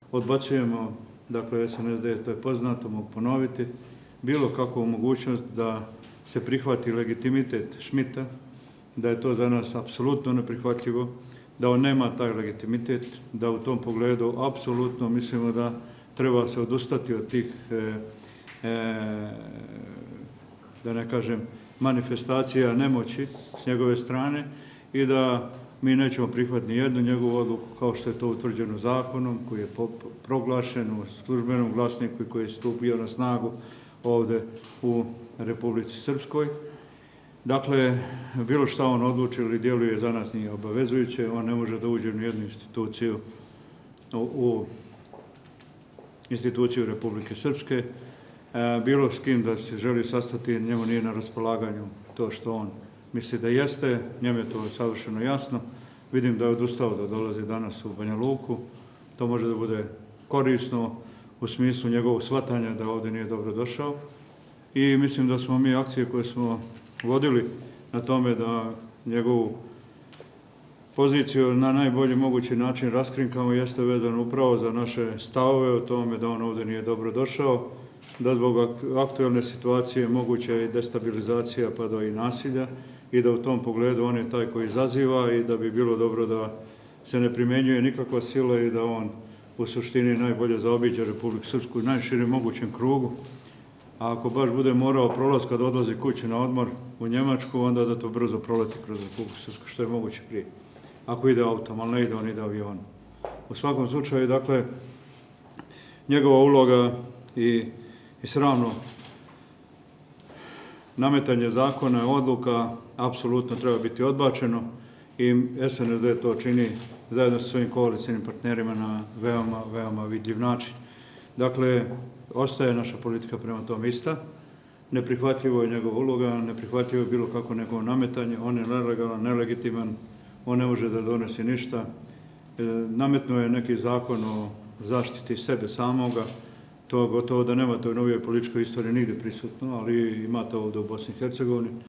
odbacujemo, dakle SNSD, to je poznato, mogu ponoviti, bilo kakvu mogućnost da se prihvati legitimitet Schmidta, da je to za nas apsolutno neprihvatljivo, da on nema taj legitimitet, da u tom pogledu apsolutno mislimo da treba se odustati od tih, da ne kažem, manifestacija nemoći s njegove strane i da mi nećemo prihvatiti ni jednu njegovu odluku kao što je to utvrđeno zakonom koji je proglašen u službenom glasniku i koji je stupio na snagu ovde u Republici Srpskoj. Dakle, bilo šta on odluči ili djeluje za nas nije obavezujuće, on ne može da uđe u nijednu instituciju u instituciju Republike Srpske. Bilo s kim da se želi sastati, njemu nije na raspolaganju to što on misli da jeste, njemu je to savršeno jasno. Vidim da je odustao da dolazi danas u Banja Luku. To može da bude korisno u smislu njegovog shvatanja da ovdje nije dobro došao. I mislim da smo mi akcije koje smo vodili na tome da njegovu poziciju na najbolji mogući način raskrinkamo jeste vezano upravo za naše stavove o tome da on ovdje nije dobro došao, da zbog aktuelne situacije moguća je i destabilizacija pa do i nasilja i da u tom pogledu on je taj koji izaziva i da bi bilo dobro da se ne primjenjuje nikakva sila i da on u suštini najbolje zaobiđe Republiku Srpsku u najširem mogućem krugu. A ako baš bude morao prolaz kad odlazi kući na odmor u Njemačku, onda da to brzo proleti kroz Republiku Srpsku, što je moguće prije. Ako ide autom, ali ne ide, on ide avionom. U svakom slučaju, dakle, njegova uloga i sramno nametanje zakona, odluka, apsolutno treba biti odbačeno i SNSD to čini zajedno sa svojim koalicijnim partnerima na veoma, veoma vidljiv način. Dakle, ostaje naša politika prema tom ista. Neprihvatljivo je njegova uloga, neprihvatljivo je bilo kako njegovo nametanje, on je nelegalan, nelegitiman, on ne može da donese ništa. Nametnuo je neki zakon o zaštiti sebe samoga, to gotovo da nema to u novijoj političkoj istoriji nigdje prisutno, ali ima to ovdje u Bosni i Hercegovini.